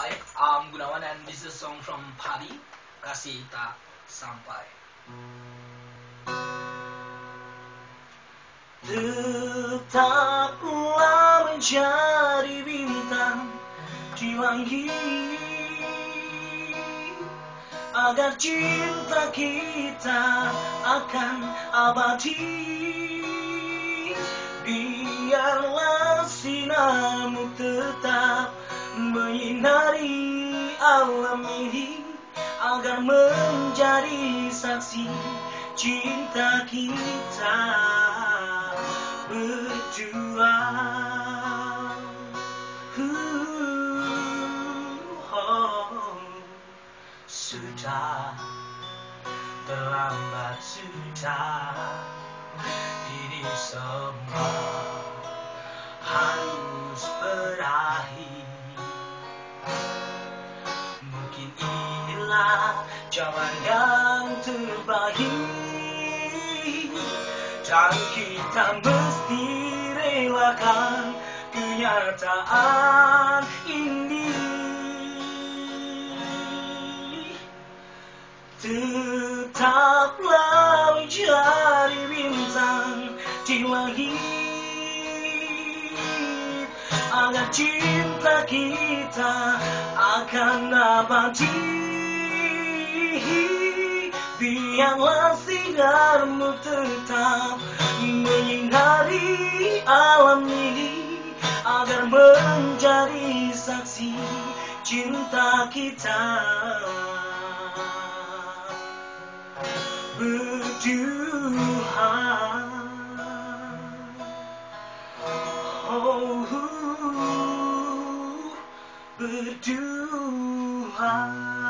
Hi, I'm Gunawan and this is a song from Padi, Kasih Tak Sampai. Tetaplah menjadi bintang di langit, agar cinta kita akan abadi. Biarlah sinarmu tetap menyinari alam ini, agar menjadi saksi cinta kita berdua. Sudah terlambat, sudah ini semua harus berakhir. Mungkin inilah jalan yang terbaik, dan kita mesti relakan kenyataan ini. Tetaplah menjadi bintang di langit, agar cinta kita akan abadi. Biarlah sinarmu tetap menyinari alam ini, agar menjadi saksi cinta kita berdua. Oh, berdua.